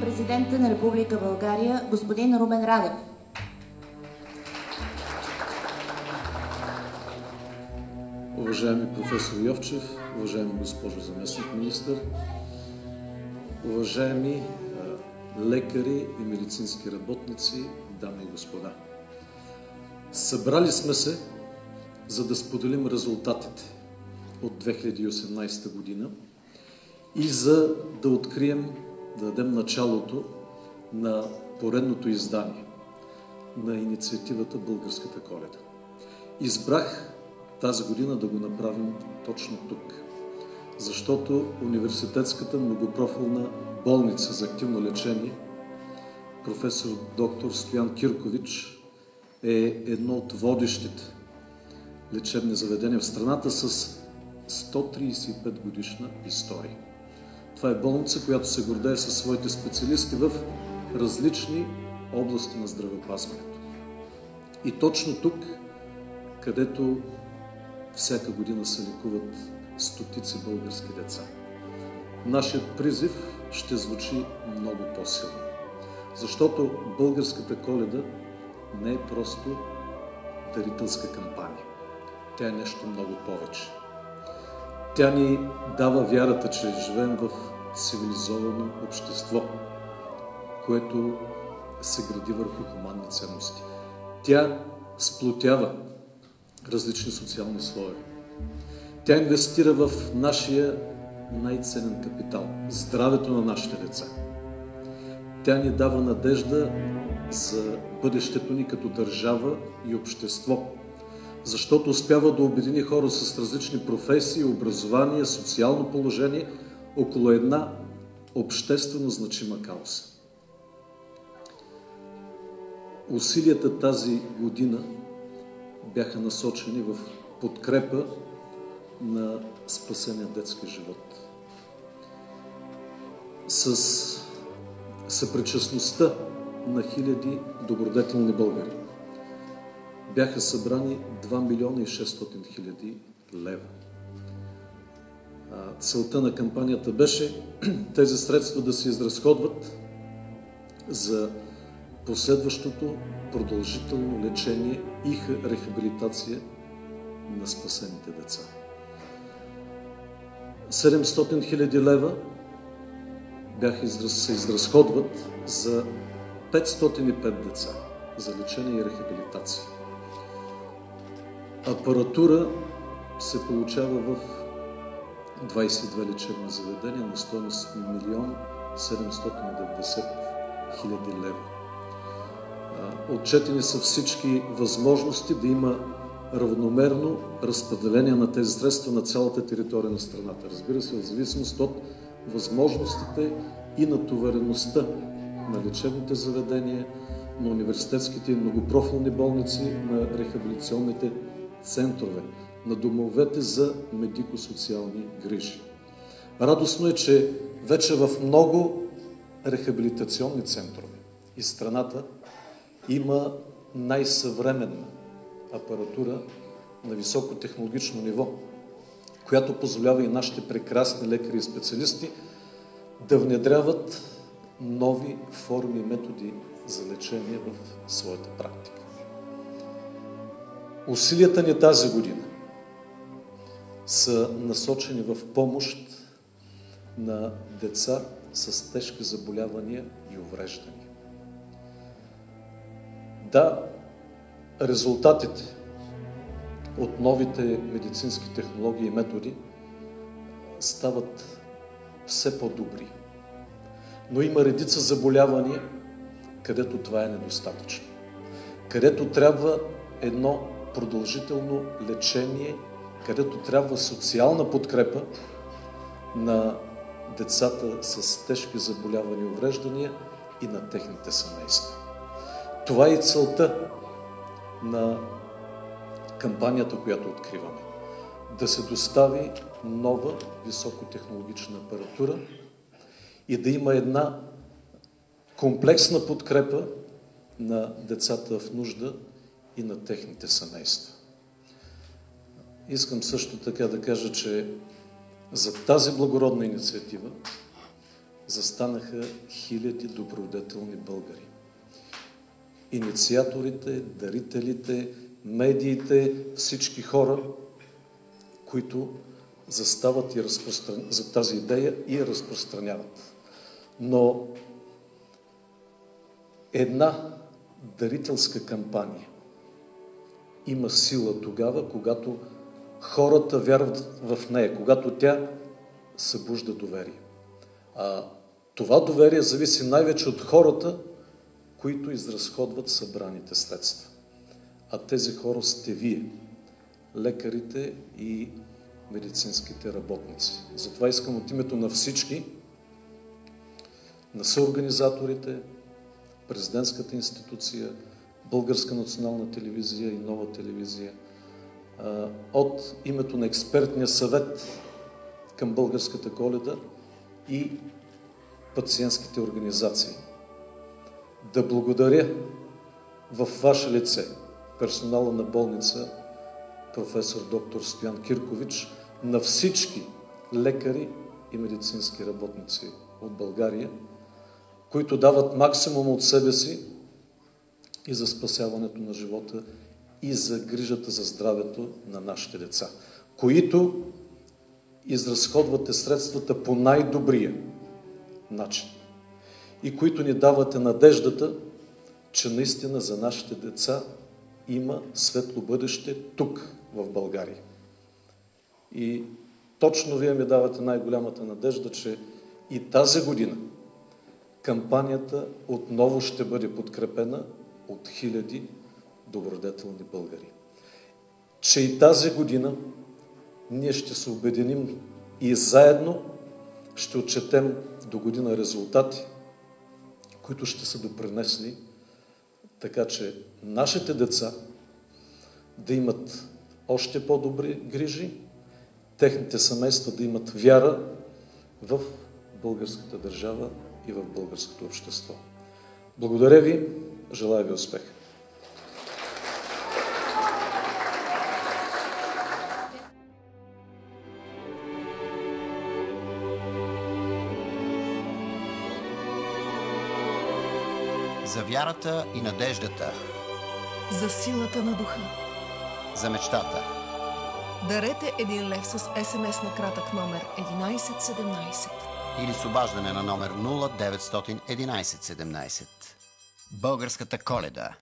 президента на Република България, господин Румен Радев. Уважаеми професор Йовчев, уважаема госпожо заместник-министър, уважаеми лекари и медицински работници, дами и господа. Събрали сме се, за да споделим резултатите от 2018 година и за да открием, да дадем началото на поредното издание на инициативата Българската Коледа. Избрах тази година да го направим точно тук, защото Университетската многопрофилна болница за активно лечение професор доктор Стоян Киркович е едно от водещите лечебни заведения в страната с 135 годишна история. Това е болница, която се гордее със своите специалисти в различни области на здравеопазването. И точно тук, където всяка година се лекуват стотици български деца, нашият призив ще звучи много по-силно. Защото Българската Коледа не е просто дарителска кампания. Тя е нещо много повече. Тя ни дава вярата, че живеем в цивилизовано общество, което се гради върху хуманни ценности. Тя сплотява различни социални слоеве. Тя инвестира в нашия най-ценен капитал – здравето на нашите деца. Тя ни дава надежда за бъдещето ни като държава и общество, защото успява да обедини хора с различни професии, образование, социално положение около една обществено значима кауза. Усилията тази година бяха насочени в подкрепа на спасения детски живот. С съпричастността на хиляди добродетелни българи бяха събрани 2 милиона и 600 хиляди лева. Целта на кампанията беше тези средства да се изразходват за последващото продължително лечение и рехабилитация на спасените деца. 700 хиляди лева се изразходват за 505 деца за лечение и рехабилитация. Апаратура се получава в 22 лечебни заведения на стойност 1 790 000 лева. Отчетени са всички възможности да има равномерно разпределение на тези средства на цялата територия на страната. Разбира се, в зависимост от възможностите и натовареността на лечебните заведения, на университетските и многопрофилни болници, на рехабилитационните центрове, на домовете за медико-социални грижи. Радостно е, че вече в много рехабилитационни центрове из страната има най-съвременна апаратура на високотехнологично ниво, която позволява и нашите прекрасни лекари и специалисти да внедряват нови форми и методи за лечение в своята практика. Усилията ни тази година са насочени в помощ на деца с тежки заболявания и увреждания. Да, резултатите от новите медицински технологии и методи стават все по-добри. Но има редица заболявания, където това е недостатъчно. Където трябва едно продължително лечение, където трябва социална подкрепа на децата с тежки заболявания и увреждания и на техните семейства. Това е и целта на кампанията, която откриваме. Да се достави нова високотехнологична апаратура и да има една комплексна подкрепа на децата в нужда и на техните семейства. Искам също така да кажа, че за тази благородна инициатива застанаха хиляди добродетелни българи. Инициаторите, дарителите, медиите, всички хора, които застават и за тази идея и я разпространяват. Но една дарителска кампания има сила тогава, когато хората вярват в нея, когато тя събужда доверие. Това доверие зависи най-вече от хората, които изразходват събраните средства. А тези хора сте вие, лекарите и медицинските работници. Затова искам от името на всички, на съорганизаторите, президентската институция, Българска национална телевизия и Нова телевизия, от името на експертния съвет към Българската Коледа и пациентските организации, да благодаря в ваше лице персонала на болница професор доктор Стоян Киркович, на всички лекари и медицински работници от България, които дават максимум от себе си и за спасяването на живота, и за грижата за здравето на нашите деца, които изразходвате средствата по най-добрия начин и които ни давате надеждата, че наистина за нашите деца има светло бъдеще тук, в България. И точно вие ми давате най-голямата надежда, че и тази година кампанията отново ще бъде подкрепена от хиляди добродетелни българи. Че и тази година ние ще се обединим и заедно ще отчетем до година резултати, които ще са допринесли така, че нашите деца да имат още по-добри грижи, техните семейства да имат вяра в българската държава и в българското общество. Благодаря ви, желая ви успех! За вярата и надеждата. За силата на духа. За мечтата. Дарете 1 лев с СМС на кратък номер 1117. Или с обаждане на номер 0911 17. Българската Коледа.